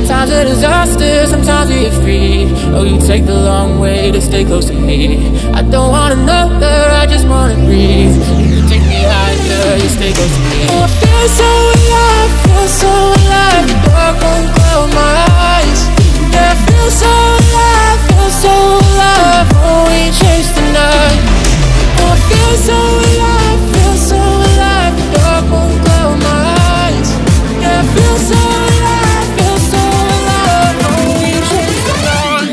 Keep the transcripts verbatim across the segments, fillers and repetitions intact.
Sometimes a disaster, sometimes we get free. Oh, you take the long way to stay close to me. I don't wanna know her, I just wanna breathe. You take me higher, you stay close to me. Oh, I feel so alive, feel so alive. The dark won't close my eyes. Yeah, I feel so alive, feel so alive. Oh, we chase the night. Oh, I feel so alive, feel so alive. The dark won't close my eyes. Yeah, I feel so alive, feel so alive. Oh, we chase the night.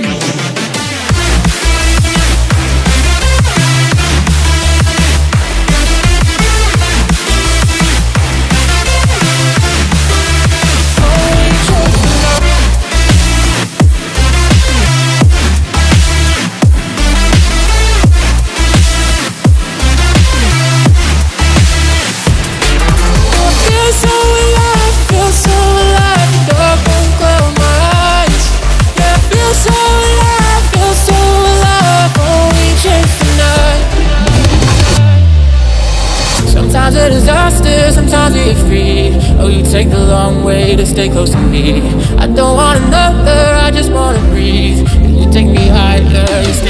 Sometimes a disaster, sometimes we get free. Oh, you take the long way to stay close to me. I don't wanna know her, I just wanna breathe. You take me higher, you stay